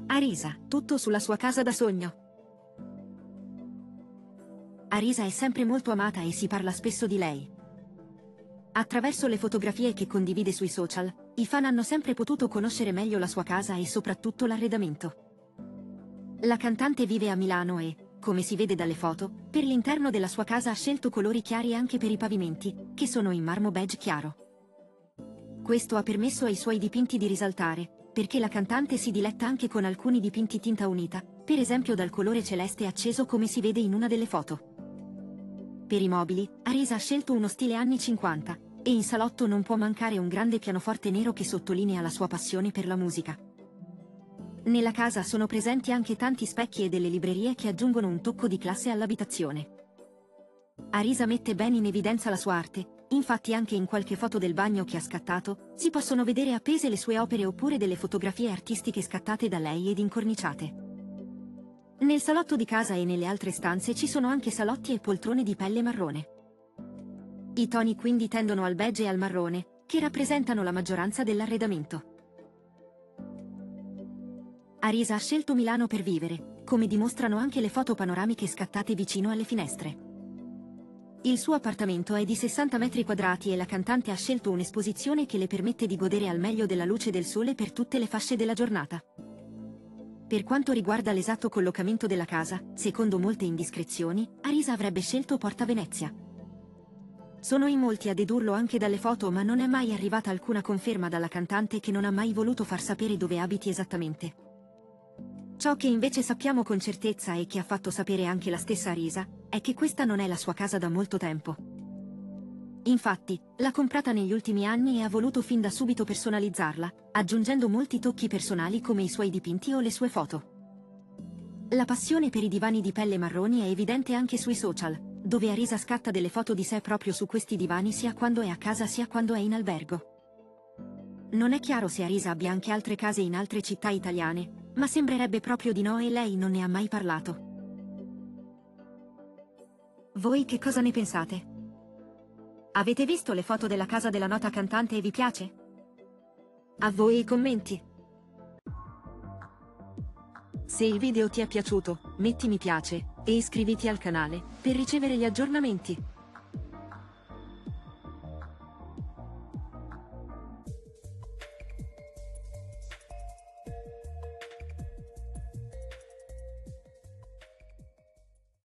Arisa, tutto sulla sua casa da sogno. Arisa è sempre molto amata e si parla spesso di lei. Attraverso le fotografie che condivide sui social, i fan hanno sempre potuto conoscere meglio la sua casa e soprattutto l'arredamento. La cantante vive a Milano e, come si vede dalle foto, per l'interno della sua casa ha scelto colori chiari anche per i pavimenti, che sono in marmo beige chiaro. Questo ha permesso ai suoi dipinti di risaltare, perché la cantante si diletta anche con alcuni dipinti tinta unita, per esempio dal colore celeste acceso come si vede in una delle foto. Per i mobili, Arisa ha scelto uno stile anni 50, e in salotto non può mancare un grande pianoforte nero che sottolinea la sua passione per la musica. Nella casa sono presenti anche tanti specchi e delle librerie che aggiungono un tocco di classe all'abitazione. Arisa mette bene in evidenza la sua arte, infatti anche in qualche foto del bagno che ha scattato, si possono vedere appese le sue opere oppure delle fotografie artistiche scattate da lei ed incorniciate. Nel salotto di casa e nelle altre stanze ci sono anche salotti e poltrone di pelle marrone. I toni quindi tendono al beige e al marrone, che rappresentano la maggioranza dell'arredamento. Arisa ha scelto Milano per vivere, come dimostrano anche le foto panoramiche scattate vicino alle finestre. Il suo appartamento è di 60 metri quadrati e la cantante ha scelto un'esposizione che le permette di godere al meglio della luce del sole per tutte le fasce della giornata. Per quanto riguarda l'esatto collocamento della casa, secondo molte indiscrezioni, Arisa avrebbe scelto Porta Venezia. Sono in molti a dedurlo anche dalle foto, ma non è mai arrivata alcuna conferma dalla cantante, che non ha mai voluto far sapere dove abiti esattamente. Ciò che invece sappiamo con certezza e che ha fatto sapere anche la stessa Arisa, è che questa non è la sua casa da molto tempo. Infatti, l'ha comprata negli ultimi anni e ha voluto fin da subito personalizzarla, aggiungendo molti tocchi personali come i suoi dipinti o le sue foto. La passione per i divani di pelle marroni è evidente anche sui social, dove Arisa scatta delle foto di sé proprio su questi divani sia quando è a casa sia quando è in albergo. Non è chiaro se Arisa abbia anche altre case in altre città italiane, ma sembrerebbe proprio di no e lei non ne ha mai parlato. Voi che cosa ne pensate? Avete visto le foto della casa della nota cantante e vi piace? A voi i commenti! Se il video ti è piaciuto, metti mi piace e iscriviti al canale per ricevere gli aggiornamenti.